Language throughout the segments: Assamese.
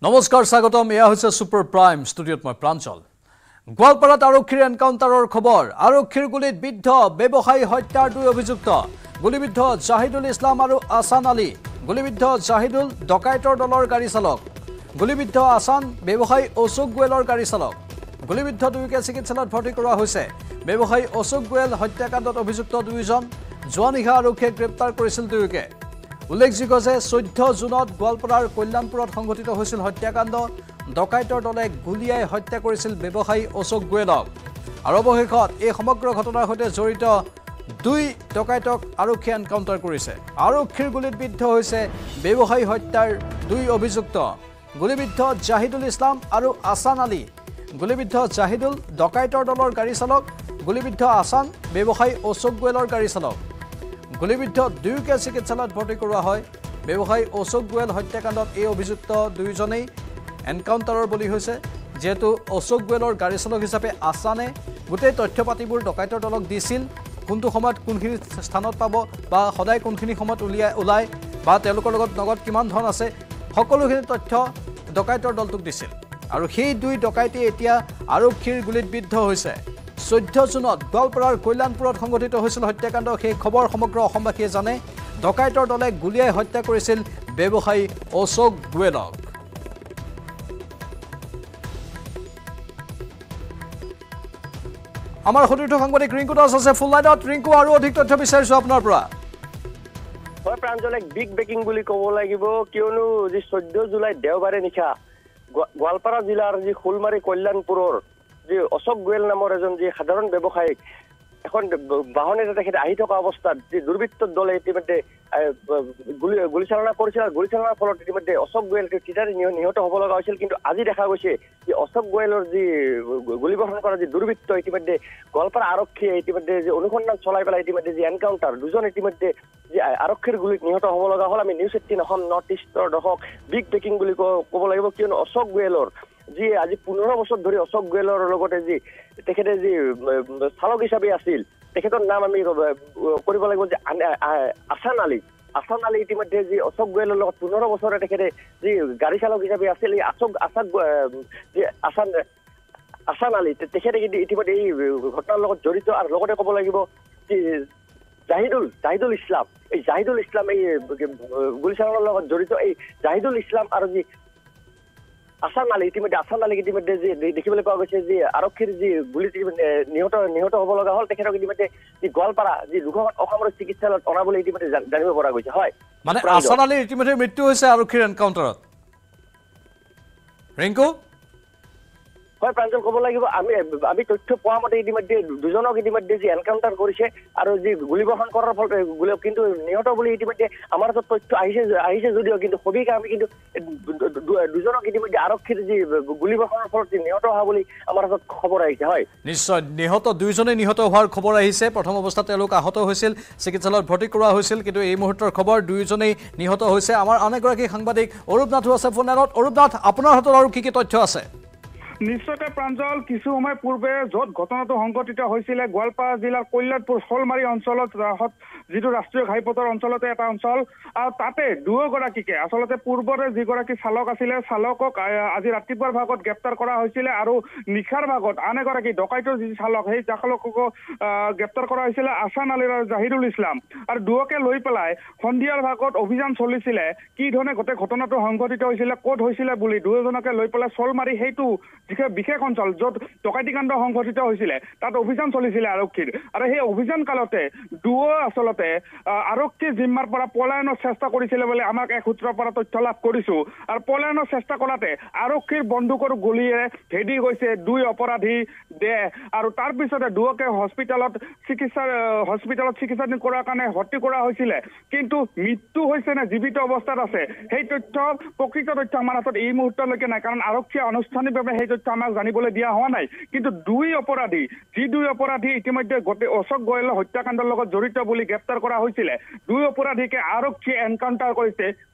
নমস্কাৰ স্বাগতম এয়া হৈছে সুপাৰ প্ৰাইম ষ্টুডিঅ'ত মই প্ৰাঞ্চল গোৱালপাৰাত আৰক্ষীৰ এনকাউণ্টাৰৰ খবৰ আৰক্ষীৰ গুলিত বিদ্ধ ব্যৱসায়ী হত্যাৰ দুই অভিযুক্ত গুলিবিদ্ধ জাহিদুল ইছলাম আৰু আসান আলী গুলিবিদ্ধ জাহিদুল ডকাইতৰ দলৰ গাড়ী চালক গুলিবিদ্ধ আসান ব্যৱসায়ী অশোক গোৱেলৰ গাড়ী চালক গুলিবিদ্ধ দুয়োকে চিকিৎসালয়ত ভৰ্তি কৰা হৈছে ব্যৱসায়ী অশোক গোৱেল হত্যাকাণ্ডত অভিযুক্ত দুইজন জোৱানিশা আৰক্ষীয়ে গ্ৰেপ্তাৰ কৰিছিল দুয়োকে উল্লেখযোগ্য যে 14 জুনত গোৱালপাৰাৰ কল্যাণপুৰত সংঘটিত হৈছিল হত্যাকাণ্ড ডকাইতৰ দলে গুলিয়াই হত্যা কৰিছিল ব্যৱসায়ী অশোক গোৱেলক আৰু অৱশেষত এই সমগ্ৰ ঘটনাৰ সৈতে জড়িত দুই ডকাইতক আৰক্ষীয়ে এনকাউণ্টাৰ কৰিছে আৰক্ষীৰ গুলিত বিদ্ধ হৈছে ব্যৱসায়ী হত্যাৰ দুই অভিযুক্ত গুলিবিদ্ধ জাহিদুল ইছলাম আৰু আসান আলী গুলিবিদ্ধ জাহিদুল ডকাইতৰ দলৰ গাড়ী চালক গুলিবিদ্ধ আসান ব্যৱসায়ী অশোক গোৱেলৰ গাড়ী চালক গুলিবিদ্ধ দুয়োকে চিকিৎসালয়ত ভৰ্তি কৰোৱা হয় ব্যৱসায়ী অশোক গোৱেল হত্যাকাণ্ডত এই অভিযুক্ত দুইজনেই এনকাউণ্টাৰৰ বলি হৈছে যেহেতু অশোক গোৱেলৰ গাড়ী চালক হিচাপে আসানে গোটেই তথ্য পাতিবোৰ ডকাইতৰ দলক দিছিল কোনটো সময়ত কোনখিনি স্থানত পাব বা সদায় কোনখিনি সময়ত ওলাই বা তেওঁলোকৰ লগত নগদ কিমান ধন আছে সকলোখিনি তথ্য ডকাইতৰ দলটোক দিছিল আৰু সেই দুই ডকাইতে এতিয়া আৰক্ষীৰ গুলিত বিদ্ধ হৈছে 14 জুনত গোৱালপাৰাৰ কল্যাণপুৰত সংঘটিত হৈছিল হত্যাকাণ্ড সেই খবৰ সমগ্ৰ অসমবাসীয়ে জানে ডকাইতৰ দলে গুলিয়াই হত্যা কৰিছিল ব্যৱসায়ী অশোক গোৱেলক আমাৰ সতীৰ্থ সাংবাদিক ৰিংকু দাস আছে ফুল লাইনত ৰিংকু আৰু অধিক তথ্য বিচাৰিছো আপোনাৰ পৰা হয় প্ৰাঞ্জল এক বিগ ব্ৰেকিং বুলি ক'ব লাগিব কিয়নো যি 14 জুলাই দেওবাৰে নিশা গোৱালপাৰা জিলাৰ যি খুলমাৰী কল্যাণপুৰৰ যি অশোক গোৱেল নামৰ এজন যি সাধাৰণ ব্যৱসায়িক এখন বাহনেৰে তেখেতে আহি থকা অৱস্থাত যি দুৰ্বৃত্তৰ দলে ইতিমধ্যে গুলীচালনা কৰিছিল আৰু গুলীচালনাৰ ফলত ইতিমধ্যে অশোক গোৱেলকে চিতাৰে নিহত হ'ব লগা হৈছিল কিন্তু আজি দেখা গৈছে যে অশোক গোৱেলৰ যি গুলীবৰ্ষণ কৰা যি দুৰ্বৃত্ত ইতিমধ্যে গোৱালপাৰা আৰক্ষীয়ে ইতিমধ্যে যি অনুসন্ধান চলাই পেলাই ইতিমধ্যে যি এনকাউণ্টাৰ দুজন ইতিমধ্যে যি আৰক্ষীৰ গুলীত নিহত হ'ব লগা হ'ল আমি নিউজ 18 অসম নৰ্থ ইষ্টৰ দশক বিগ ব্ৰেকিং বুলি ক'ব লাগিব কিয়নো অশোক গোৱেলৰ যি আজি 15 বছৰ ধৰি অশোক গোৱেলৰ লগতে যি তেখেতে যি চালক হিচাপে আছিল তেখেতৰ নাম আমি কৰিব লাগিব যে আসান আলী ইতিমধ্যে যি অশোক গোৱেলৰ লগত 15 বছৰে তেখেতে যি গাড়ী চালক হিচাপে আছিল এই আসান আলী তেখেতে কিন্তু ইতিমধ্যে এই ঘটনাৰ লগত জড়িত আৰু লগতে ক'ব লাগিব যে জাহিদুল ইছলাম এই গুলীচালনাৰ লগত জড়িত এই জাহিদুল ইছলাম আৰু যি আসান আলী ইতিমধ্যে যি দেখিবলৈ পোৱা গৈছে যে আৰক্ষীৰ যি গুলীত নিহত হ'ব লগা হ'ল তেখেতক ইতিমধ্যে যি গোৱালপাৰা যি দুখন অসামৰিক চিকিৎসালয়ত অনা বুলি ইতিমধ্যে জানিব পৰা গৈছে হয় মানে আসান আলীৰ ইতিমধ্যে মৃত্যু হৈছে আৰক্ষীৰ এনকাউণ্টাৰত ৰিংকু হয় প্ৰাঞ্জল ক'ব লাগিব আমি তথ্য পোৱা মতে ইতিমধ্যে দুজনক ইতিমধ্যে যি এনকাউণ্টাৰ কৰিছে আৰু যি গুলীবৰ্ষণ কৰাৰ ফলত কিন্তু নিহত বুলি ইতিমধ্যে আমাৰ হাতত তথ্য আহিছে যদিও কিন্তু সবিকা আমি কিন্তু দুজনক ইতিমধ্যে আৰক্ষীৰ যি গুলীবৰ্ষণৰ ফলত নিহত হোৱা বুলি আমাৰ হাতত খবৰ আহিছে হয় নিশ্চয় দুইজনে নিহত হোৱাৰ খবৰ আহিছে প্ৰথম অৱস্থাত তেওঁলোক আহত হৈছিল চিকিৎসালয়ত ভৰ্তি কৰোৱা হৈছিল কিন্তু এই মুহূৰ্তৰ খবৰ দুইজনেই নিহত হৈছে আমাৰ আন এগৰাকী সাংবাদিক অৰূপ নাথো আছে ফোনত অৰূপ নাথ আপোনাৰ হাতত আৰু কি তথ্য আছে নিশ্চয়তে প্ৰাঞ্জল কিছু সময় পূৰ্বে য'ত ঘটনাটো সংঘটিত হৈছিলে গোৱালপাৰা জিলাৰ কল্যাণপুৰ শলমাৰী অঞ্চলত যিটো ৰাষ্ট্ৰীয় ঘাইপথৰ অঞ্চলতে এটা অঞ্চল আৰু তাতে দুয়োগৰাকীকে আচলতে পূৰ্বৰে যিগৰাকী চালক আছিলে চালকক আজি ৰাতিপুৱাৰ ভাগত গ্ৰেপ্তাৰ কৰা হৈছিলে আৰু নিশাৰ ভাগত আন এগৰাকী ডকাইতৰ যি চালক সেই চালকক গ্ৰেপ্তাৰ কৰা হৈছিলে আসান আলী আৰু জাহিদুল ইছলাম আৰু দুয়োকে লৈ পেলাই সন্ধিয়াৰ ভাগত অভিযান চলিছিলে কি ধৰণে গোটেই ঘটনাটো সংঘটিত হৈছিলে ক'ত হৈছিলে বুলি দুয়োজনকে লৈ পেলাই চলমাৰী সেইটো বিশেষ অঞ্চল য'ত ডকাইতিকাণ্ড সংঘটিত হৈছিলে তাত অভিযান চলিছিলে আৰক্ষীৰ আৰু সেই অভিযান কালতে দুয়ো আচলতে আৰক্ষীৰ জিম্মাৰ পৰা পলায়নৰ চেষ্টা কৰিছিলে বুলি আমাক এক সূত্ৰৰ পৰা তথ্য লাভ কৰিছো আৰু পলায়নৰ চেষ্টা কৰাতে আৰক্ষীৰ বন্দুকৰ গুলীৰে ভেদি গৈছে দুই অপৰাধী আৰু তাৰপিছতে দুয়োকে হস্পিটেলত চিকিৎসাধীন কৰাৰ কাৰণে ভৰ্তি কৰা হৈছিলে কিন্তু মৃত্যু হৈছে নে জীৱিত অৱস্থাত আছে সেই তথ্য প্ৰকৃত তথ্য আমাৰ হাতত এই মুহূৰ্তলৈকে নাই কাৰণ আৰক্ষীয়ে আনুষ্ঠানিকভাৱে সেই তথ্য আমাক জানিবলৈ দিয়া হোৱা নাই কিন্তু দুই অপৰাধী ইতিমধ্যে গোটেই অশোক গোৱেলৰ হত্যাকাণ্ডৰ লগত জড়িত বুলি গ্ৰেপ্তাৰ কৰা হৈছিলে দুই অপৰাধীকে আৰক্ষীয়ে এনকাউণ্টাৰ কৰিছে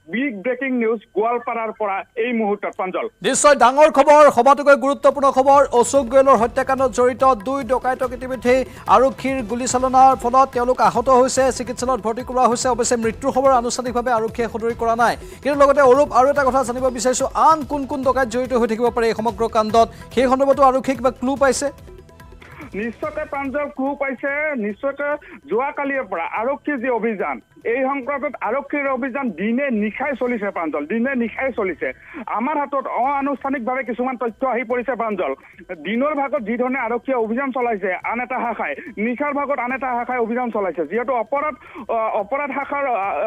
বিগ ব্ৰেকিং নিউজ গোৱালপাৰাৰ পৰা এই মুহূৰ্তত প্ৰাঞ্জল নিশ্চয় ডাঙৰ খবৰ সবাতোকৈ গুৰুত্বপূৰ্ণ খবৰ অশোক গোয়েলৰ হত্যাকাণ্ডত জড়িত 2 ডকাইতক ইতিমধ্যে আৰক্ষীৰ গুলীচালনাৰ ফলত তেওঁলোক আহত হৈছে চিকিৎসালয়ত ভৰ্তি কৰা হৈছে অৱশ্যে মৃত্যুৰ খবৰ আনুষ্ঠানিকভাৱে আৰক্ষীয়ে সদৰি কৰা নাই কিন্তু লগতে অৰূপ আৰু এটা কথা জানিব বিচাৰিছো আন কোন ডকাইত জড়িত হৈ থাকিব পাৰে এই সমগ্ৰ কাণ্ডত সেই সন্দৰ্ভতো আৰক্ষীয়ে কিবা ক্লু পাইছে নিশ্চয়কৈ প্ৰাঞ্জল ক্লু পাইছে নিশ্চয়কৈ যোৱাকালিৰ পৰা আৰক্ষীৰ যি অভিযান এই সংক্ৰান্তত আৰক্ষীৰ অভিযান দিনে নিশাই চলিছে প্ৰাঞ্জল দিনে নিশাই চলিছে আমাৰ হাতত অনানুষ্ঠানিকভাৱে কিছুমান তথ্য আহি পৰিছে প্ৰাঞ্জল দিনৰ ভাগত যি ধৰণে আৰক্ষীয়ে অভিযান চলাইছে আন এটা শাখাই নিশাৰ ভাগত আন এটা শাখাই অভিযান চলাইছে যিহেতু অপৰাধ শাখাৰ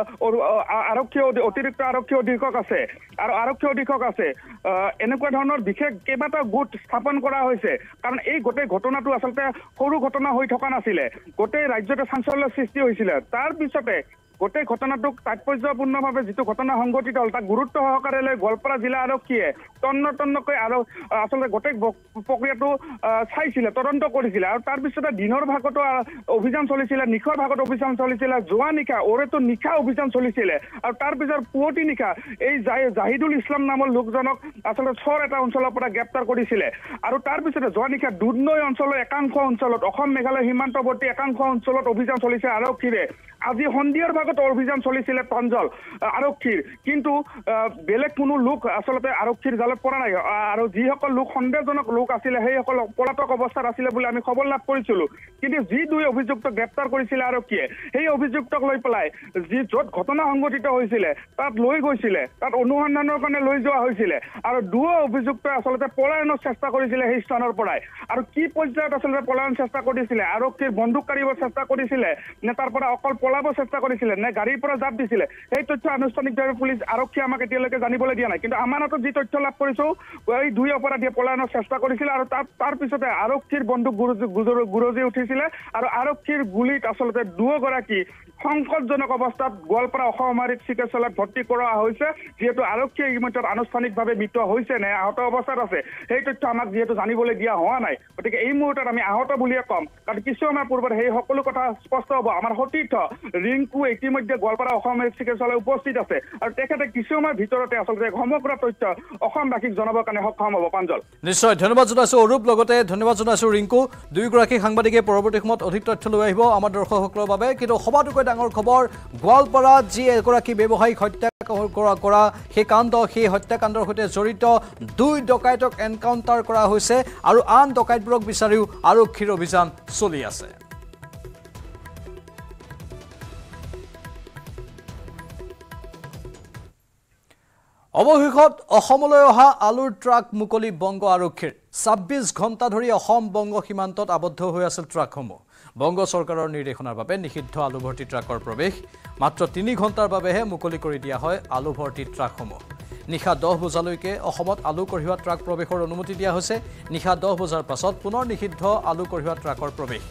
আৰক্ষী অতিৰিক্ত আৰক্ষী অধীক্ষক আছে আৰু আৰক্ষী অধীক্ষক আছে এনেকুৱা ধৰণৰ বিশেষ কেইবাটা গোট স্থাপন কৰা হৈছে কাৰণ এই গোটেই ঘটনাটো আচলতে সৰু ঘটনা হৈ থকা নাছিলে গোটেই ৰাজ্যতে চাঞ্চল্যৰ সৃষ্টি হৈছিলে তাৰ পিছতে গোটেই ঘটনাটোক তাৎপৰ্যপূৰ্ণভাৱে যিটো ঘটনা সংঘটিত হ'ল তাক গুৰুত্ব সহকাৰে লৈ গোৱালপাৰা জিলা আৰক্ষীয়ে তন্নকৈ আৰু আচলতে গোটেই প্ৰক্ৰিয়াটো চাইছিলে তদন্ত কৰিছিলে আৰু তাৰপিছতে দিনৰ ভাগতো অভিযান চলিছিলে নিশাৰ ভাগত অভিযান চলিছিলে যোৱা নিশা ওৰেতো নিশা অভিযান চলিছিলে আৰু তাৰপিছত পুৱতি নিশা এই জাহিদুল ইছলাম নামৰ লোকজনক আচলতে চৰ এটা অঞ্চলৰ পৰা গ্ৰেপ্তাৰ কৰিছিলে আৰু তাৰপিছতে যোৱা নিশা দুধনৈ অঞ্চলৰ একাংশ অঞ্চলত অসম মেঘালয় সীমান্তৱৰ্তী একাংশ অঞ্চলত অভিযান চলিছে আৰক্ষীৰে আজি সন্ধিয়াৰ ভাগত অভিযান চলিছিলে প্ৰাঞ্জল আৰক্ষীৰ কিন্তু বেলেগ কোনো লোক আচলতে আৰক্ষীৰ জালত পৰা নাই আৰু যিসকল লোক সন্দেহজনক লোক আছিলে সেইসকল পলাতক অৱস্থাত আছিলে বুলি আমি খবৰ লাভ কৰিছিলো কিন্তু যি 2 অভিযুক্তক গ্ৰেপ্তাৰ কৰিছিলে আৰক্ষীয়ে সেই অভিযুক্তক লৈ পেলাই যি য'ত ঘটনা সংঘটিত হৈছিলে তাত লৈ গৈছিলে তাত অনুসন্ধানৰ কাৰণে লৈ যোৱা হৈছিলে আৰু 2 অভিযুক্তই আচলতে পলায়নৰ চেষ্টা কৰিছিলে সেই স্থানৰ পৰাই আৰু কি পৰ্যায়ত আচলতে পলায়ন চেষ্টা কৰিছিলে আৰক্ষীৰ বন্দুক কাঢ়িব চেষ্টা কৰিছিলে নে তাৰ পৰা অকল পলাব চেষ্টা কৰিছিলে নে গাড়ীৰ পৰা জাপ দিছিলে সেই তথ্য আনুষ্ঠানিকভাৱে পুলিচ আৰক্ষীয়ে আমাক এতিয়ালৈকে জানিবলৈ দিয়া নাই কিন্তু আমাৰ হাতত যি তথ্য লাভ কৰিছো এই 2 অপৰাধীয়ে পলায়নৰ চেষ্টা কৰিছিলে আৰু তাৰ পিছতে আৰক্ষীৰ বন্দুক গুৰজি উঠিছিলে আৰু আৰক্ষীৰ গুলীত আচলতে 2 গৰাকী সংকটজনক অৱস্থাত গোৱালপাৰা অসামৰিক চিকিৎসালয়ত ভৰ্তি কৰা হৈছে যিহেতু আৰক্ষীয়ে ইতিমধ্যে আনুষ্ঠানিকভাৱে মৃত হৈছে নে আহত অৱস্থাত আছে সেই তথ্য আমাক যিহেতু জানিবলৈ দিয়া হোৱা নাই গতিকে এই মুহূৰ্তত আমি আহত বুলিয়ে কম কাৰণ কিছু সময় পূৰ্বত সেই সকলো কথা স্পষ্ট হ'ব আমাৰ সতীৰ্থ ৰিংকু ইতিমধ্যে গোৱালপাৰা অসামৰিক চিকিৎসালয়ত উপস্থিত আছে আৰু তেখেতে কিছু সময়ৰ ভিতৰতে আচলতে সমগ্ৰ তথ্য অসমবাসীক জনাবৰ কাৰণে সক্ষম হ'ব প্ৰাঞ্জল নিশ্চয় ধন্যবাদ জনাইছো অৰূপ লগতে ধন্যবাদ জনাইছো ৰিংকু 2 গৰাকী সাংবাদিকে পৰৱৰ্তী সময়ত অধিক তথ্য লৈ আহিব আমাৰ দৰ্শকসকলৰ বাবে কিন্তু সবাতোকৈ ডাঙৰ খবৰ গোৱালপাৰাত যি এগৰাকী ব্যৱসায়িক হত্যা কৰা সেই কাণ্ড সেই হত্যাকাণ্ডৰ সৈতে জড়িত 2 ডকাইতক এনকাউণ্টাৰ কৰা হৈছে আৰু আন ডকাইতবোৰক বিচাৰিও আৰক্ষীৰ অভিযান চলি আছে অৱশেষত অসমলৈ অহা আলুৰ ট্ৰাক মুকলি বংগ আৰক্ষীৰ 26 ঘণ্টা ধৰি অসম বংগ সীমান্তত আবদ্ধ হৈ আছিল ট্ৰাকসমূহ বংগ চৰকাৰৰ নিৰ্দেশনাৰ বাবে নিষিদ্ধ আলু ভৰ্তি ট্ৰাকৰ প্ৰৱেশ মাত্ৰ 3 ঘণ্টাৰ বাবেহে মুকলি কৰি দিয়া হয় আলু ভৰ্তি ট্ৰাকসমূহ নিশা 10 বজালৈকে অসমত আলু কঢ়িওৱা ট্ৰাক প্ৰৱেশৰ অনুমতি দিয়া হৈছে নিশা 10 বজাৰ পাছত পুনৰ নিষিদ্ধ আলু কঢ়িওৱা ট্ৰাকৰ প্ৰৱেশ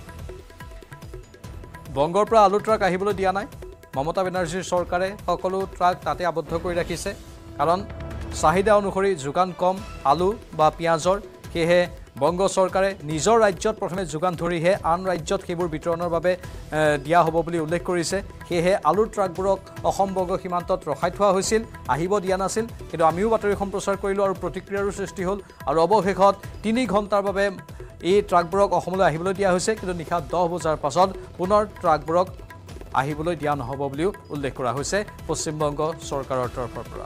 বংগৰ পৰা আলু ট্ৰাক আহিবলৈ দিয়া নাই মমতা বেনাৰ্জীৰ চৰকাৰে সকলো ট্ৰাক তাতে আবদ্ধ কৰি ৰাখিছে কাৰণ চাহিদা অনুসৰি যোগান কম আলু বা পিয়াজৰ সেয়ে বংগ চৰকাৰে নিজৰ ৰাজ্যত প্ৰথমে যোগান ধৰিহে আন ৰাজ্যত সেইবোৰ বিতৰণৰ বাবে দিয়া হ'ব বুলি উল্লেখ কৰিছে সেয়ে আলুৰ ট্ৰাকবোৰক অসম বংগ সীমান্তত ৰখাই থোৱা হৈছিল আহিব দিয়া নাছিল কিন্তু আমিও বাতৰি সম্প্ৰচাৰ কৰিলোঁ আৰু প্ৰতিক্ৰিয়াৰো সৃষ্টি হ'ল আৰু অৱশেষত 3 ঘণ্টাৰ বাবে এই ট্ৰাকবোৰক অসমলৈ আহিবলৈ দিয়া হৈছে কিন্তু নিশা 10 বজাৰ পাছত পুনৰ ট্ৰাকবোৰক আহিবলৈ দিয়া নহ'ব বুলিও উল্লেখ কৰা হৈছে পশ্চিম বংগ চৰকাৰৰ তৰফৰ পৰা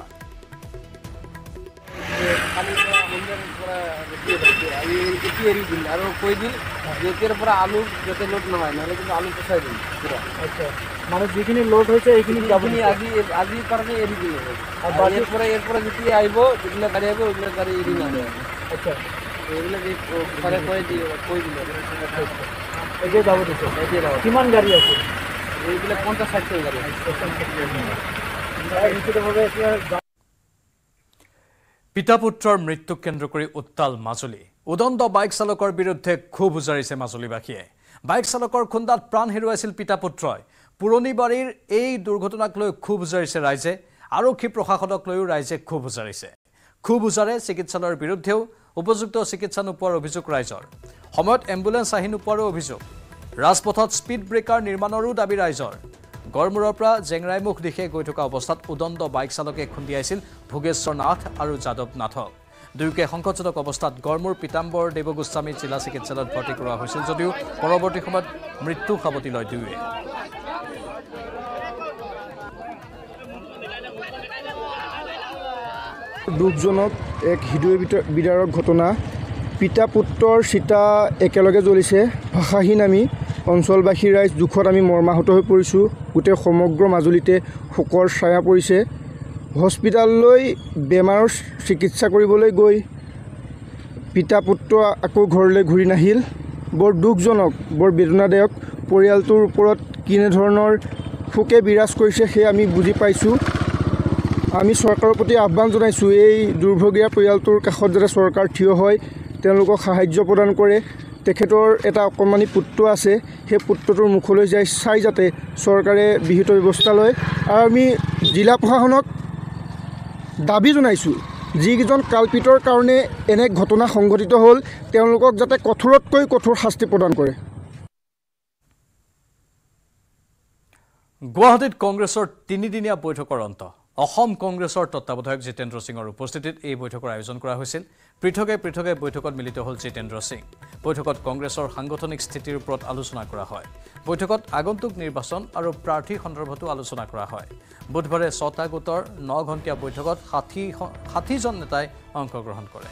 আৰু কৈ দিল যেতিয়াৰ পৰা আলু যাতে লোড নহয় নহ'লে কিন্তু আলু পচাই দিম আচ্ছা মানে যিখিনি লোড হৈছে এইখিনি আজিৰ কাৰণে এৰি দিলে আৰু ইয়াৰ পৰা যেতিয়া আহিব যিবিলাক গাড়ী আহিব এইবিলাক গাড়ী এৰি নাহে আচ্ছা এইবিলাক কৈ দিলে এতিয়া যাব দিছে এতিয়া যাব কিমান গাড়ী আছে এইবিলাক 50-60 গাড়ী আছে পিতা পুত্ৰৰ মৃত্যুক কেন্দ্ৰ কৰি উত্তাল মাজুলী উদণ্ড বাইক চালকৰ বিৰুদ্ধে ক্ষোভ উজাৰিছে মাজুলীবাসীয়ে বাইক চালকৰ খুন্দাত প্ৰাণ হেৰুৱাইছিল পিতা পুত্ৰই পুৰণি বাৰীৰ এই দুৰ্ঘটনাক লৈ ক্ষোভ উজাৰিছে ৰাইজে আৰক্ষী প্ৰশাসনক লৈও ৰাইজে ক্ষোভ উজাৰিছে ক্ষোভ উজাৰে চিকিৎসালয়ৰ বিৰুদ্ধেও উপযুক্ত চিকিৎসা নোপোৱাৰ অভিযোগ ৰাইজৰ সময়ত এম্বুলেন্স আহি নোপোৱাৰো অভিযোগ ৰাজপথত স্পীড ব্ৰেকাৰ নিৰ্মাণৰো দাবী ৰাইজৰ গড়মূৰৰ পৰা জেংৰাইমুখ দিশে গৈ থকা অৱস্থাত উদণ্ড বাইক চালকে খুন্দিয়াইছিল ভোগেশ্বৰ নাথ আৰু যাদৱ নাথক দুয়োকে সংকটজনক অৱস্থাত গড়মূৰ পিতাম্বৰ দেৱগোস্বামী জিলা চিকিৎসালয়ত ভৰ্তি কৰোৱা হৈছিল যদিও পৰৱৰ্তী সময়ত মৃত্যু সাৱটি লয় দুয়োৱে দুখজনক এক হৃদয় বিদাৰক ঘটনা পিতা পুত্ৰৰ চিতা একেলগে জ্বলিছে ভাষাহীন আমি অঞ্চলবাসী ৰাইজ দুখত আমি মৰ্মাহত হৈ পৰিছোঁ গোটেই সমগ্ৰ মাজুলীতে শোকৰ ছায়া পৰিছে হস্পিটাললৈ বেমাৰৰ চিকিৎসা কৰিবলৈ গৈ পিতা পুত্ৰ আকৌ ঘৰলৈ ঘূৰি নাহিল বৰ দুখজনক বৰ বেদনাদায়ক পৰিয়ালটোৰ ওপৰত কেনেধৰণৰ শোকে বিৰাজ কৰিছে সেই আমি বুজি পাইছোঁ আমি চৰকাৰৰ প্ৰতি আহ্বান জনাইছোঁ এই দুৰ্ভগীয়া পৰিয়ালটোৰ কাষত যাতে চৰকাৰ থিয় হয় তেওঁলোকক সাহায্য প্ৰদান কৰে তেখেতৰ এটা অকণমানি পুত্ৰ আছে সেই পুত্ৰটোৰ মুখলৈ চাই যাতে চৰকাৰে বিহিত ব্যৱস্থা লয় আৰু আমি জিলা প্ৰশাসনক দাবী জনাইছোঁ যিকেইজন কালপিতৰ কাৰণে এনে ঘটনা সংঘটিত হ'ল তেওঁলোকক যাতে কঠোৰতকৈ কঠোৰ শাস্তি প্ৰদান কৰে গুৱাহাটীত কংগ্ৰেছৰ 3দিনীয়া বৈঠকৰ অন্ত অসম কংগ্ৰেছৰ তত্ত্বাৱধায়ক জিতেন্দ্ৰ সিঙৰ উপস্থিতিত এই বৈঠকৰ আয়োজন কৰা হৈছিল পৃথকে পৃথকে বৈঠকত মিলিত হ'ল জিতেন্দ্ৰ সিং বৈঠকত কংগ্ৰেছৰ সাংগঠনিক স্থিতিৰ ওপৰত আলোচনা কৰা হয় বৈঠকত আগন্তুক নিৰ্বাচন আৰু প্ৰাৰ্থী সন্দৰ্ভতো আলোচনা কৰা হয় বুধবাৰে 6টা গোটৰ 9 ঘণ্টীয়া বৈঠকত 60জন নেতাই অংশগ্ৰহণ কৰে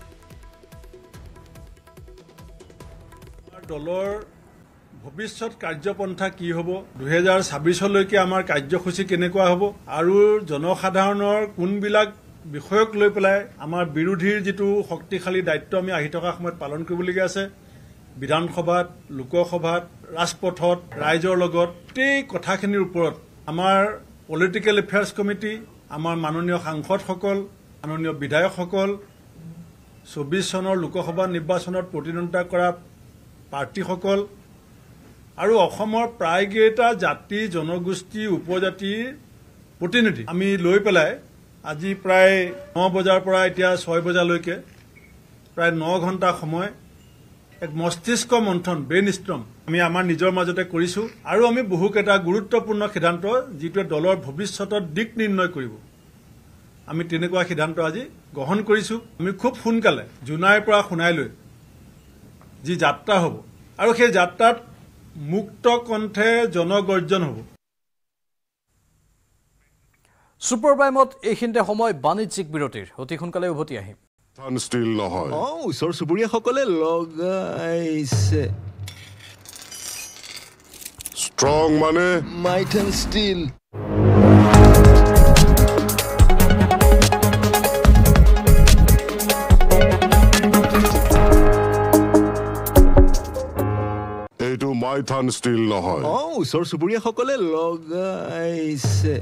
দলৰ ভৱিষ্যত কাৰ্যপন্থা কি হ'ব 2026 লৈকে আমাৰ কাৰ্যসূচী কেনেকুৱা হ'ব আৰু জনসাধাৰণৰ কোনবিলাক বিষয়ক লৈ পেলাই আমাৰ বিৰোধীৰ যেটো শক্তিশালী দায়িত্ব আমি আহি থকা সময়ত পালন কৰিবলগীয়া আছে বিধানসভাত লোকসভাত ৰাজপথত ৰাইজৰ লগত এই কথাখিনিৰ ওপৰত আমাৰ পলিটিকেল এফেয়াৰ্স কমিটি আমাৰ মাননীয় সাংসদসকল মাননীয় বিধায়কসকল 24 চনৰ লোকসভা নিৰ্বাচনত প্ৰতিদ্বন্দ্বিতা কৰা প্ৰাৰ্থীসকল আৰু অসমৰ প্ৰায়কেইটা জাতি জনগোষ্ঠী উপজাতিৰ প্ৰতিনিধি আমি লৈ পেলাই আজি প্ৰায় 9 বজাৰ পৰা এতিয়া 6 বজালৈকে প্ৰায় 9 ঘণ্টা সময় এক মস্তিষ্ক মন্থন ব্ৰেইনষ্টৰ্ম আমি আমাৰ নিজৰ মাজতে কৰিছো আৰু আমি বহুকেইটা গুৰুত্বপূৰ্ণ সিদ্ধান্ত যিটোৱে দলৰ ভৱিষ্যতৰ দিক নিৰ্ণয় কৰিব আমি তেনেকুৱা সিদ্ধান্ত আজি গ্ৰহণ কৰিছো আমি খুব সোনকালে জুনাইৰ পৰা শুনাইলৈ যি যাত্ৰা হ'ব আৰু সেই যাত্ৰাত মুক্ত কণ্ঠে জনগৰ্জন হ'ব সুপাৰ প্ৰাইমত এইখিনিতে সময় বাণিজ্যিক বিৰতিৰ অতি সোনকালে উভতি আহিম ষ্টিল নহয় ওচৰ চুবুৰীয়াসকলে লগাইছে ষ্ট্ৰং মানে মাইথন ষ্টিল এইটো মাইথন ষ্টিল নহয় ওচৰ চুবুৰীয়াসকলে লগাইছে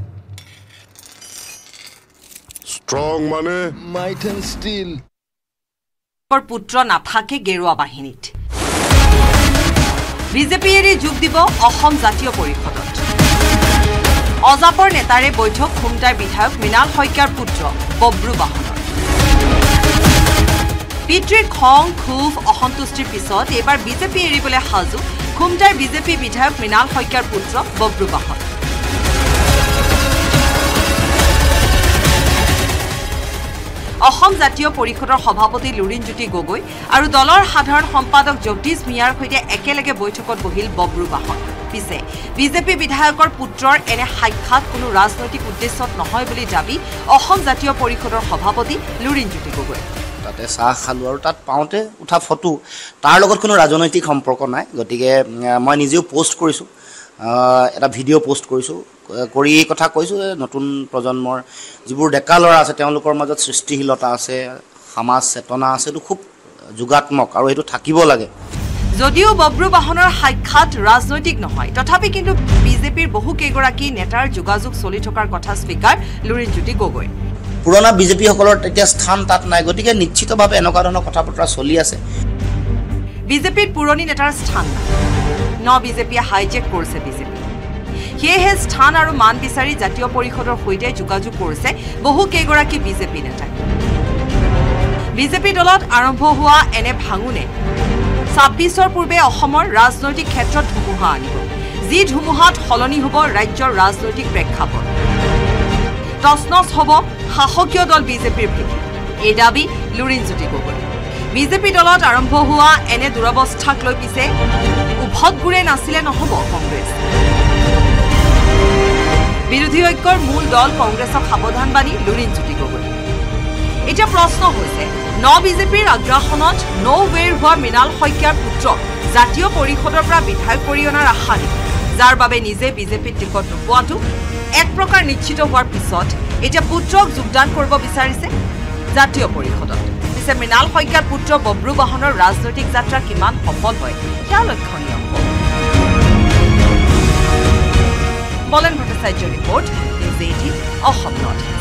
ষ্ট্ৰং মানে মাইথন ষ্টিল পুত্ৰ নাথাকে গেৰুৱা বাহিনীত বিজেপি এৰি যোগ দিব অসম জাতীয় পৰিষদত অজাপৰ নেতাৰে বৈঠক খুমটাই বিধায়ক মৃণাল শইকীয়াৰ পুত্ৰ বব্ৰু বাহনৰ পিতৃৰ খং ক্ষোভ অসন্তুষ্টিৰ পিছত এইবাৰ বিজেপি এৰিবলৈ সাজু খুমটাই বিজেপি বিধায়ক মৃণাল শইকীয়াৰ পুত্ৰ বব্ৰু বাহন অসম জাতীয় পৰিষদৰ সভাপতি লুৰিণজ্যোতি গগৈ আৰু দলৰ সাধাৰণ সম্পাদক জ্যোতিষ মিয়াৰ সৈতে একেলগে বৈঠকত বহিল বব্ৰু বাহন পিছে বিজেপি বিধায়কৰ পুত্ৰৰ এনে সাক্ষাৎ কোনো ৰাজনৈতিক উদ্দেশ্যত নহয় বুলি দাবী অসম জাতীয় পৰিষদৰ সভাপতি লুৰিণজ্যোতি গগৈ তাতে চাহ খালো আৰু তাত পাওঁতে উঠা ফটো তাৰ লগত কোনো ৰাজনৈতিক সম্পৰ্ক নাই গতিকে মই নিজেও পোষ্ট কৰিছোঁ এটা ভিডিঅ' পোষ্ট কৰিছোঁ কৰি এই কথা কৈছোঁ যে নতুন প্ৰজন্মৰ যিবোৰ ডেকা ল'ৰা আছে তেওঁলোকৰ মাজত সৃষ্টিশীলতা আছে সমাজ চেতনা আছে এইটো খুব যোগাত্মক আৰু এইটো থাকিব লাগে যদিও বব্ৰু বাহনৰ সাক্ষাৎ ৰাজনৈতিক নহয় তথাপি কিন্তু বিজেপিৰ বহু কেইগৰাকী নেতাৰ যোগাযোগ চলি থকাৰ কথা স্বীকাৰ লুৰিণজ্যোতি গগৈ পুৰণা বিজেপিসকলৰ তেতিয়া স্থান তাত নাই গতিকে নিশ্চিতভাৱে এনেকুৱা ধৰণৰ কথা বতৰা চলি আছে বিজেপিৰ পুৰণি নেতাৰ স্থান ন বিজেপিয়ে হাইজেক কৰিছে বিজেপি সেয়েহে স্থান আৰু মান বিচাৰি জাতীয় পৰিষদৰ সৈতে যোগাযোগ কৰিছে বহু কেইগৰাকী বিজেপি নেতাই বিজেপি দলত আৰম্ভ হোৱা এনে ভাঙুনে 26ৰ পূৰ্বে অসমৰ ৰাজনৈতিক ক্ষেত্ৰত ধুমুহা আনিব যি ধুমুহাত সলনি হ'ব ৰাজ্যৰ ৰাজনৈতিক প্ৰেক্ষাপট তছনছ হ'ব শাসকীয় দল বিজেপিৰ ভেটি এই দাবী লুৰিণজ্যোতি গগৈ বিজেপি দলত আৰম্ভ হোৱা এনে দুৰৱস্থাক লৈ পিছে উভত গুৰে নাছিলে নহ'ব কংগ্ৰেছ বিৰোধী ঐক্যৰ মূল দল কংগ্ৰেছক সাৱধানবাণী লুৰিণজ্যোতি গগৈ এতিয়া প্ৰশ্ন হৈছে বিজেপিৰ আগ্ৰাসনত নৌৱেৰ হোৱা মৃণাল শইকীয়াৰ পুত্ৰক জাতীয় পৰিষদৰ পৰা বিধায়ক কৰি অনাৰ আশা নেকি যাৰ বাবে নিজে বিজেপিৰ টিকট নোপোৱাটো এক প্ৰকাৰ নিশ্চিত হোৱাৰ পিছত এতিয়া পুত্ৰক যোগদান কৰিব বিচাৰিছে জাতীয় পৰিষদত পিছে মৃণাল শইকীয়াৰ পুত্ৰ বব্ৰু বাহনৰ ৰাজনৈতিক যাত্ৰা কিমান সফল হয় সেয়া লক্ষণীয় হ'ব বলেন ভট্টাচাৰ্যৰ report news 18 Assam north east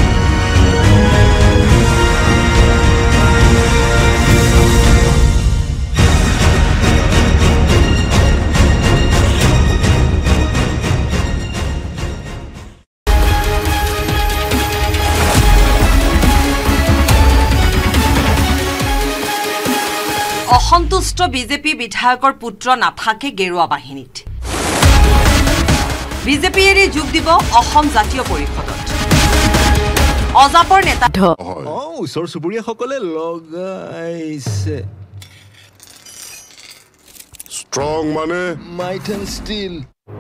অসন্তুষ্ট বিজেপি বিধায়কৰ পুত্ৰ নাথাকে গেৰুৱা বাহিনীত বিজেপি এৰি যোগ দিব অসম জাতীয় পৰিষদত অজাপৰ নেতা ওচৰ চুবুৰীয়াসকলে লগাইছে ষ্ট্ৰং মানে মাইট এণ্ড ষ্টীল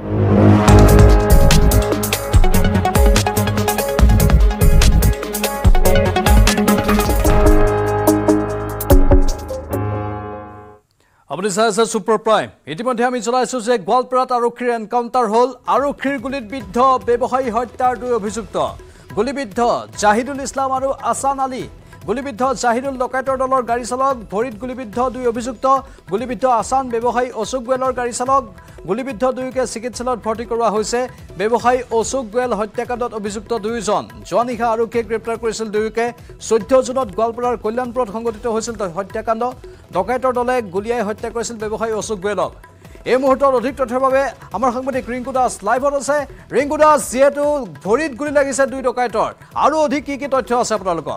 আপুনি চাই আছে ছুপাৰ প্ৰাইম ইতিমধ্যে আমি জনাইছো যে গোৱালপাৰাত আৰক্ষীৰ এনকাউণ্টাৰ হ'ল আৰক্ষীৰ গুলীত বিদ্ধ ব্যৱসায়ী হত্যাৰ দুই অভিযুক্ত গুলীবিদ্ধ জাহিদুল ইছলাম আৰু আছান আলী গুলীবিদ্ধ জাহিদুল ডকাইতৰ দলৰ গাড়ী চালক ভৰিত গুলীবিদ্ধ দুই অভিযুক্ত গুলীবিদ্ধ আছান ব্যৱসায়ী অশোক গোৱেলৰ গাড়ী চালক গুলীবিদ্ধ দুয়োকে চিকিৎসালয়ত ভৰ্তি কৰোৱা হৈছে ব্যৱসায়ী অশোক গোৱেল হত্যাকাণ্ডত অভিযুক্ত দুয়োজন যোৱা নিশা আৰক্ষীয়ে গ্ৰেপ্তাৰ কৰিছিল দুয়োকে 14 জুনত গোৱালপাৰাৰ কল্যাণপুৰত সংঘটিত হৈছিল হত্যাকাণ্ড ডকাইতৰ দলে গুলীয়াই হত্যা কৰিছিল ব্যৱসায়ী অশোক গোৱেলক এই মুহূৰ্তত অধিক তথ্যৰ বাবে আমাৰ সাংবাদিক ৰিংকু দাস লাইভত আছে ৰিংকু দাস যিহেতু ভৰিত গুলী লাগিছে দুই ডকাইতৰ আৰু অধিক কি তথ্য আছে আপোনালোকৰ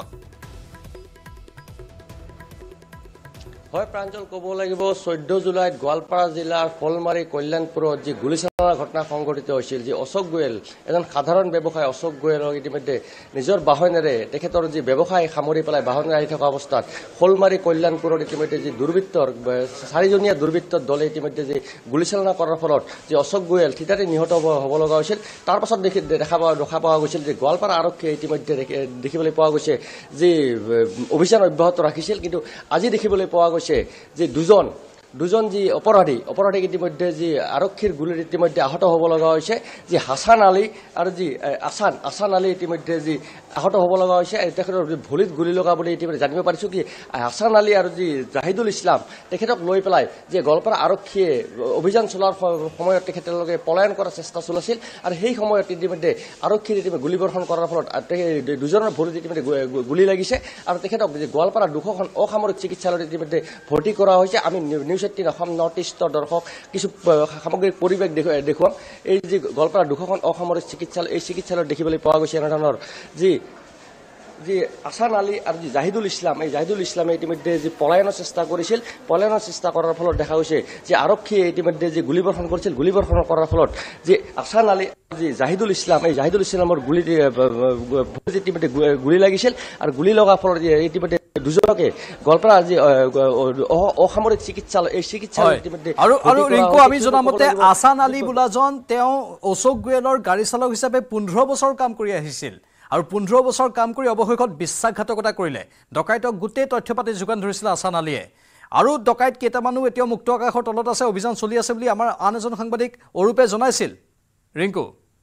হয় প্ৰাঞ্জল ক'ব লাগিব 14 জুলাইত গোৱালপাৰা জিলাৰ ফলমাৰী কল্যাণপুৰত যি গুলীচালনাৰ ঘটনা সংঘটিত হৈছিল যি অশোক গোৱেল এজন সাধাৰণ ব্যৱসায়ী অশোক গোৱেলক ইতিমধ্যে নিজৰ বাহনেৰে তেখেতৰ যি ব্যৱসায় সামৰি পেলাই বাহনেৰে আহি থকা অৱস্থাত ফলমাৰী কল্যাণপুৰত ইতিমধ্যে যি দুৰ্বৃত্তৰ 4জনীয়া দুৰ্বৃত্তৰ দলে ইতিমধ্যে যি গুলীচালনা কৰাৰ ফলত যি অশোক গোৱেল থিতাতে নিহত হ'ব লগা হৈছিল তাৰ পাছত দেখা পোৱা গৈছিল যে গোৱালপাৰা আৰক্ষীয়ে ইতিমধ্যে দেখিবলৈ পোৱা গৈছে যি অভিযান অব্যাহত ৰাখিছিল কিন্তু আজি দেখিবলৈ পোৱা গৈছে যে দুজন যি অপৰাধীক ইতিমধ্যে যি আৰক্ষীৰ গুলীত ইতিমধ্যে আহত হ'ব লগা হৈছে যি হাছান আলী আৰু যি আছান আলী ইতিমধ্যে যি আহত হ'ব লগা হৈছে তেখেতৰ ভৰিত গুলী লগা বুলি ইতিমধ্যে জানিব পাৰিছোঁ কি হাছান আলী আৰু যি জাহিদুল ইছলাম তেখেতক লৈ পেলাই যে গোৱালপাৰা আৰক্ষীয়ে অভিযান চলোৱাৰ সময়ত তেখেতলোকে পলায়ন কৰাৰ চেষ্টা চলাইছিল আৰু সেই সময়ত ইতিমধ্যে আৰক্ষীৰ ইতিমধ্যে গুলীবৰ্ষণ কৰাৰ ফলত দুজনৰ ভৰিত ইতিমধ্যে গুলী লাগিছে আৰু তেখেতক গোৱালপাৰা দুখন অসামৰিক চিকিৎসালয়ত ইতিমধ্যে ভৰ্তি কৰা হৈছে আমি নিউজ 18 আসাম নৰ্থ ইষ্টৰ দৰ্শক কিছু সামগ্ৰিক পৰিৱেশ দেখুৱাম এই যি গোৱালপাৰা দুখন অসামৰিক চিকিৎসালয় এই চিকিৎসালয়ত দেখিবলৈ পোৱা গৈছে এনেধৰণৰ যি আছান আলী আৰু যি জাহিদুল ইছলামে ইতিমধ্যে যি পলায়নৰ চেষ্টা কৰিছিল পলায়নৰ চেষ্টা কৰাৰ ফলত দেখা গৈছে যে আৰক্ষীয়ে ইতিমধ্যে যি গুলীবৰ্ষণ কৰিছিল গুলীবৰ্ষণ কৰাৰ ফলত যি আছান আলী যি জাহিদুল ইছলামৰ ইতিমধ্যে গুলী লাগিছিল আৰু গুলী লগাৰ ফলত ইতিমধ্যে দুজনকে গোৱালপাৰা আজি অসামৰিক চিকিৎসালয় এই চিকিৎসালয় ইতিমধ্যে আৰু ৰিংকু আমি জনামতে আছান আলী বোলাজন তেওঁ অশোক গোৱেলৰ গাড়ী চালক হিচাপে 15 বছৰ কাম কৰি আহিছিল আৰু 15 বছৰ কাম কৰি অৱশেষত বিশ্বাসঘাতকতা কৰিলে ডকাইতক গোটেই তথ্য পাতি যোগান ধৰিছিল আছান আলীয়ে আৰু ডকাইত কেইটামানো এতিয়াও মুক্ত আকাশৰ তলত আছে অভিযান চলি আছে বুলি আমাৰ আন এজন সাংবাদিক অৰূপে জনাইছিল ৰিংকু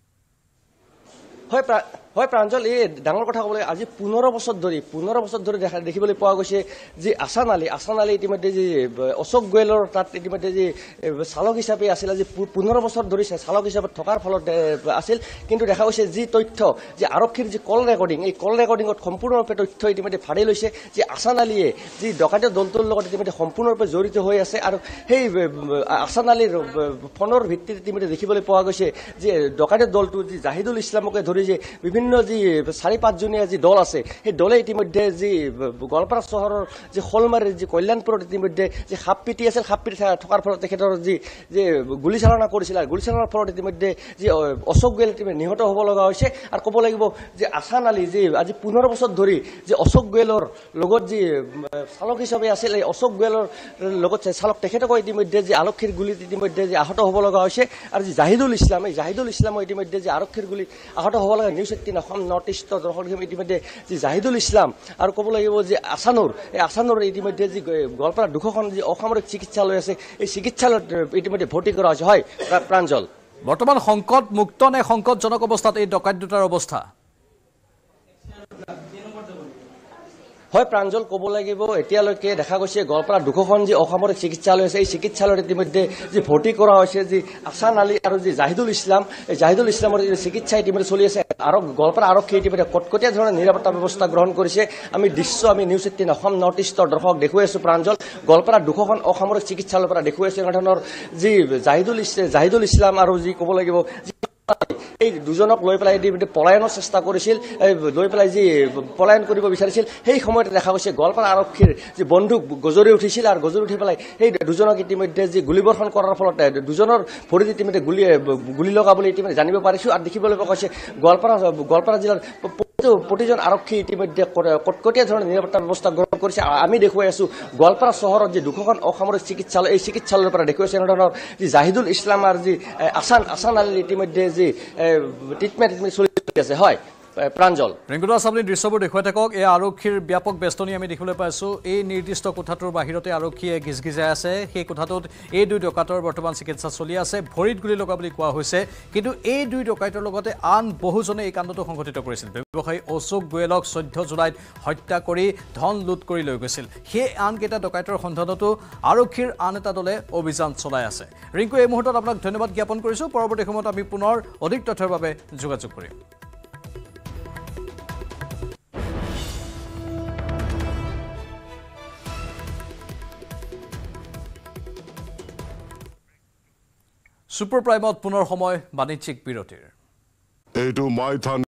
হয় প্ৰাঞ্জল এই ডাঙৰ কথা ক'বলৈ আজি 15 বছৰ ধৰি দেখিবলৈ পোৱা গৈছে যে আছান আলী ইতিমধ্যে যি অশোক গোৱেলৰ তাত ইতিমধ্যে যি চালক হিচাপে আছিল আজি 15 বছৰ ধৰি চালক হিচাপে থকাৰ ফলত আছিল কিন্তু দেখা গৈছে যি তথ্য যে আৰক্ষীৰ যি কল ৰেকৰ্ডিং এই কল ৰেকৰ্ডিঙত সম্পূৰ্ণৰূপে তথ্য ইতিমধ্যে ফাৰি লৈছে যে আছান আলীয়ে যি ডকাইতৰ দলটোৰ লগত ইতিমধ্যে সম্পূৰ্ণৰূপে জড়িত হৈ আছে আৰু সেই আছান আলীৰ ফোনৰ ভিত্তিত ইতিমধ্যে দেখিবলৈ পোৱা গৈছে যে ডকাইতৰ দলটো যি জাহিদুল ইছলামকে ধৰি যে বিভিন্ন বিভিন্ন যি 4-5জনীয়া যি দল আছে সেই দলে ইতিমধ্যে যি গোৱালপাৰা চহৰৰ যি শলমাৰীৰ যি কল্যাণপুৰত ইতিমধ্যে যি সাপ পিটি আছিল সাপ পিটি থকাৰ ফলত তেখেতৰ যি গুলীচালনা কৰিছিল আৰু গুলীচালনাৰ ফলত ইতিমধ্যে যি অশোক গোৱেল নিহত হ'ব লগা হৈছে আৰু ক'ব লাগিব যে আছান আলী যি আজি 15 বছৰ ধৰি যে অশোক গোৱেলৰ লগত যি চালক হিচাপে আছিল এই অশোক গোৱেলৰ লগত চালক তেখেতকো ইতিমধ্যে যে আৰক্ষীৰ গুলীত ইতিমধ্যে যে আহত হ'ব লগা হৈছে আৰু যি জাহিদুল ইছলামো ইতিমধ্যে যে আৰক্ষীৰ গুলীত আহত হ'ব লগা নিউজ 18 অসম নৰ্থ ইষ্টৰ দৰ্শক ইতিমধ্যে যি জাহিদুল ইছলাম আৰু ক'ব লাগিব যে আছানুৰ ইতিমধ্যে যি গোৱালপাৰা 2খন যি অসামৰিক চিকিৎসালয় আছে এই চিকিৎসালয়ত ইতিমধ্যে ভৰ্তি কৰা হৈছে হয় প্ৰাঞ্জল বৰ্তমান সংকট মুক্ত নে সংকটজনক অৱস্থাত এই ডকাইত দুটাৰ অৱস্থা হয় প্ৰাঞ্জল ক'ব লাগিব এতিয়ালৈকে দেখা গৈছে গোৱালপাৰা 2খন যি অসামৰিক চিকিৎসালয় আছে এই চিকিৎসালয়ত ইতিমধ্যে যি ভৰ্তি কৰা হৈছে যি আছান আলী আৰু যি জাহিদুল ইছলামৰ চিকিৎসা ইতিমধ্যে চলি আছে আৰু গোৱালপাৰা আৰক্ষী ইতিমধ্যে কটকটীয়া ধৰণৰ নিৰাপত্তা ব্যৱস্থা গ্ৰহণ কৰিছে আমি নিউজ 18 অসম নৰ্থ ইষ্টৰ দৰ্শক দেখুৱাই আছো প্ৰাঞ্জল গোৱালপাৰা 2খন অসামৰিক চিকিৎসালয়ৰ পৰা দেখুৱাই আছো এনেধৰণৰ যি জাহিদুল ইছলাম আৰু যি ক'ব লাগিব এই দুজনক লৈ পেলাই পলায়নৰ চেষ্টা কৰিছিল লৈ পেলাই যি পলায়ন কৰিব বিচাৰিছিল সেই সময়তে দেখা গৈছে গোৱালপাৰা আৰক্ষীৰ যি বন্দুক গজৰি উঠিছিল আৰু গজৰি উঠি পেলাই সেই দুজনক ইতিমধ্যে যি গুলীবৰ্ষণ কৰাৰ ফলত দুজনৰ ভৰিত ইতিমধ্যে গুলী লগা বুলি ইতিমধ্যে জানিব পাৰিছো আৰু দেখিবলৈ পোৱা গৈছে গোৱালপাৰা জিলাৰ প্ৰতিজন আৰক্ষী ইতিমধ্যে কটকটীয়া ধৰণৰ নিৰাপত্তা ব্যৱস্থা গ্ৰহণ কৰিছে আমি দেখুৱাই আছো গোৱালপাৰা চহৰত যি 2খন অসামৰিক চিকিৎসালয় এই চিকিৎসালয়ৰ পৰা দেখুৱাইছে এনেধৰণৰ যি জাহিদুল ইছলাম আৰু যি আছান আলী ইতিমধ্যে যি ট্ৰিটমেণ্ট চলি আছে হয় প্ৰাঞ্জল ৰিংকুদাস আপুনি দৃশ্যবোৰ দেখুৱাই থাকক এই আৰক্ষীৰ ব্যাপক ব্যস্তনি আমি দেখিবলৈ পাইছো এই নিৰ্দিষ্ট কোঠাটোৰ বাহিৰতে আৰক্ষীয়ে গিজগিজাই আছে সেই কোঠাটোত এই দুই ডকাইতৰ বৰ্তমান চিকিৎসা চলি আছে ভৰিত গুলী লগা বুলি কোৱা হৈছে কিন্তু এই দুই ডকাইতৰ লগতে আন বহুজনে এই কাণ্ডটো সংঘটিত কৰিছিল ব্যৱসায়ী অশোক গোৱেলক 14 জুলাইত হত্যা কৰি ধন লুট কৰি লৈ গৈছিল সেই আনকেইটা ডকাইতৰ সন্ধানতো আৰক্ষীৰ আন এটা দলে অভিযান চলাই আছে ৰিংকু এই মুহূৰ্তত আপোনাক ধন্যবাদ জ্ঞাপন কৰিছো পৰৱৰ্তী সময়ত আমি পুনৰ অধিক তথ্যৰ বাবে যোগাযোগ কৰিম সুপাৰ প্ৰাইমত পুনৰ সময় বাণিজ্যিক বিৰতিৰ এইটো মাইথান